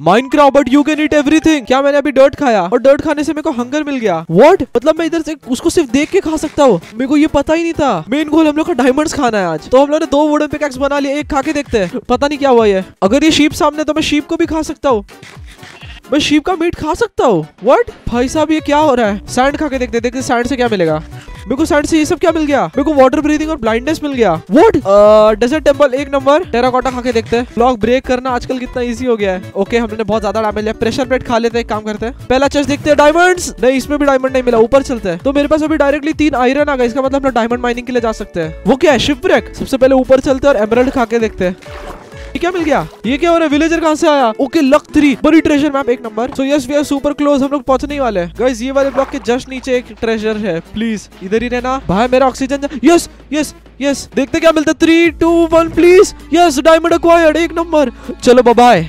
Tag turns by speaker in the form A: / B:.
A: Minecraft but you can eat everything. क्या मैंने अभी डर्ट खाया और डर्ट खाने से मेरे को हंगर मिल गया? व्हाट? मतलब मैं इधर से उसको सिर्फ देख के खा सकता हूँ? मेरे को ये पता ही नहीं था। मेन गोल हम लोग का डायमंड्स खाना है आज। तो हम लोग ने 2 वुडन पिकैक्स बना लिए, एक खा के देखते हैं, पता नहीं क्या हुआ ये। अगर ये शीप सामने तो मैं शीप को भी खा सकता हूँ। मैं शीप का मीट खा सकता हूँ? व्हाट? भाई साहब ये क्या हो रहा है? सैंड खा के देखते सैंड से क्या मिलेगा। मेरे को सैंड से ये सब क्या मिल गया? मेरे को वाटर ब्रीथिंग और ब्लाइंडनेस मिल गया। What? Desert temple 1 number. Terracotta खा के देखते हैं। ब्लॉक ब्रेक करना आजकल कितना इजी हो गया है। ओके हमने बहुत ज्यादा डैमेज लिया। प्रेशर प्लेट खा लेते हैं, एक काम करते हैं। पहला चेस्ट देखते हैं। डायमंड्स नहीं, इसमें भी डायमंड नहीं मिला। ऊपर चलते हैं। तो मेरे पास अभी डायरेक्टली 3 आयरन आ गए। इसका मतलब हम डायमंड माइनिंग के लिए जा सकते हैं। वो क्या है? शिपव्रेक। सबसे पहले ऊपर चलते हैं और एमराल्ड खा के देखते हैं। ये क्या मिल गया? ये क्या हो रहा है? विलेजर कहाँ से आया? ओके लक 3 बड़ी treasure map 1 number. So yes we are super close. हम लोग पहुंचने ही वाले हैं गाइस। ये वाले ब्लॉक के जस्ट नीचे एक ट्रेजर है। प्लीज इधर ही रहना भाई। मेरा ऑक्सीजन यस यस यस। देखते क्या मिलता है। 3 2 1 please. Yes diamond acquired 1 number. चलो बाय बाय।